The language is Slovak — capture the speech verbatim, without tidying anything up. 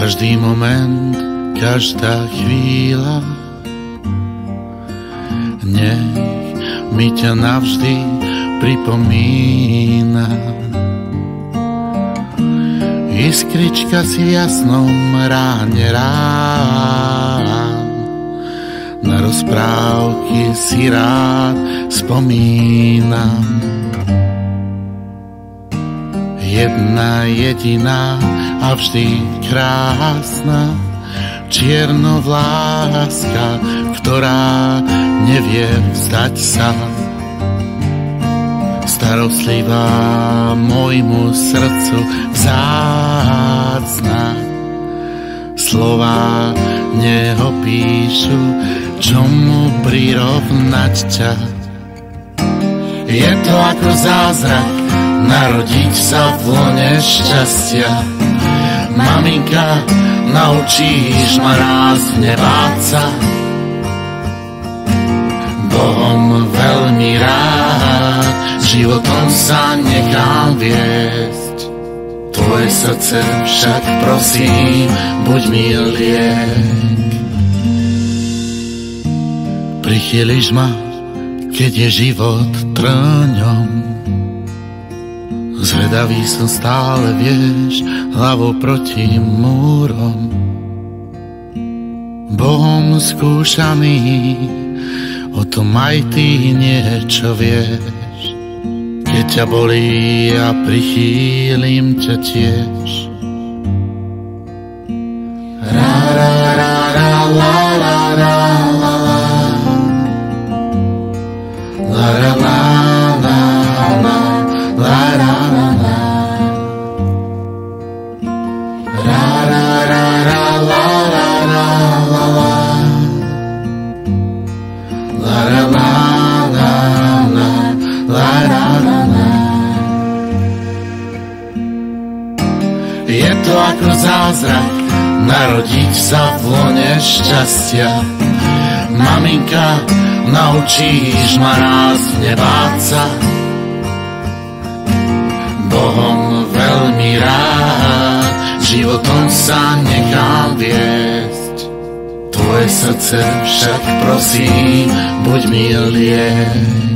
Každý moment, každá chvíľa, nech mi ťa navždy pripomína. Iskrička si v jasnom ráne rán, na rozprávky si rád spomínam. Jedna jediná a vždy krásna čiernovláska, ktorá nevie vzdať sa. Starostlivá môjmu srdcu vzácna, slová neopíšu, čomu prirovnať ťa. Je to ako zázrak, narodiť sa v lone šťastia. Maminka, naučíš ma rásť, nebáť sa. Bohom veľmi rád, životom sa nechám viesť. Tvoje srdce však prosím, buď mi liek. Prichyliš ma, keď je život trňom. Zvedavý som stále, vieš, hlavou proti múrom. Bohom skúšaný, o tom aj ty niečo vieš. Keď ťa bolí, ja prichýlim ťa tiež. Ra, ra, ra, ra, la, la, ra, la, la. La, ra, la, la, la. La, ra, ra, la. Ra, ra, ra, ra, la, la, ra, la, la. La, ra, la, la, la. La, ra, ra, la. Je to ako zázrak, narodiť sa v lone šťastia. Maminka, naučíš ma rásť, nebáť sa. Bohom veľmi rád, životom sa nechám viesť. Tvoje srdce však prosím, buď mi liek.